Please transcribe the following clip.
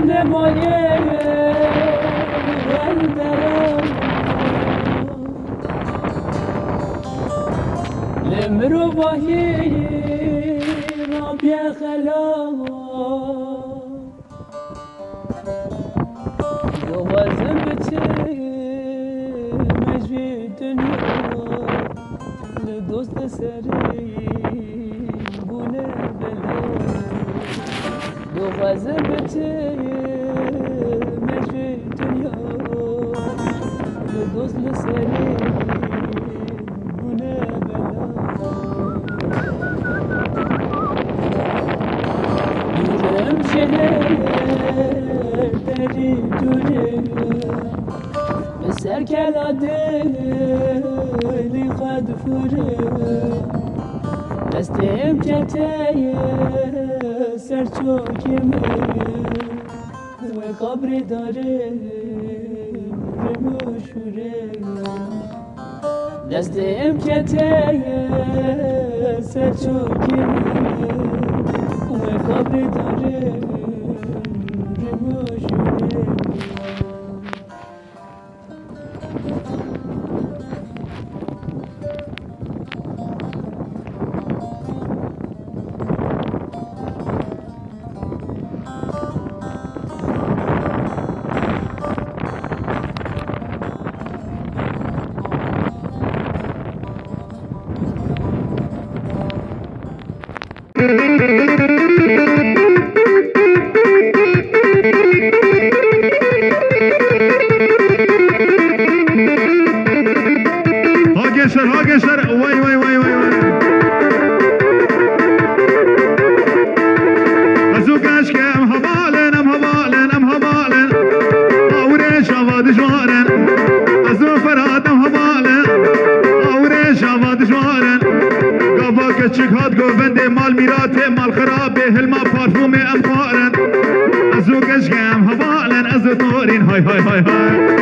جمله مایه الدرام لمرو باهی رابی خلا دوازم بچه مجوی دنیا لدوست سری بونه بلا دوازم بچه مجوی دنیا لدوست سری بونه بلا دورم شهر دری دوره بسر کلا دلی خود فوره دستم کتای سر چوکمه و قبر داره رموشوره دستم کتای سر چوکمه و قبر داره رموشوره هاگشتر وای وای وای وای ازو کش که ام هبالن آوره شوا دجوارن ازو فراد ام هبالن آوره شوا دجوارن گاوا کچک هات گوونده مال میراته مال خرابه هلما پارفوم ام خارن ازو کش که ام هبالن ازو نورین های های های های